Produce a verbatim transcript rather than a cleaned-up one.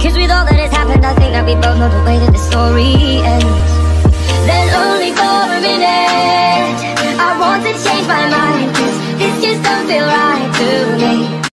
Cause with all that has happened, I think that we both know the way that the story ends. Then only for a minute I want to change my mind, cause this just don't feel right to me.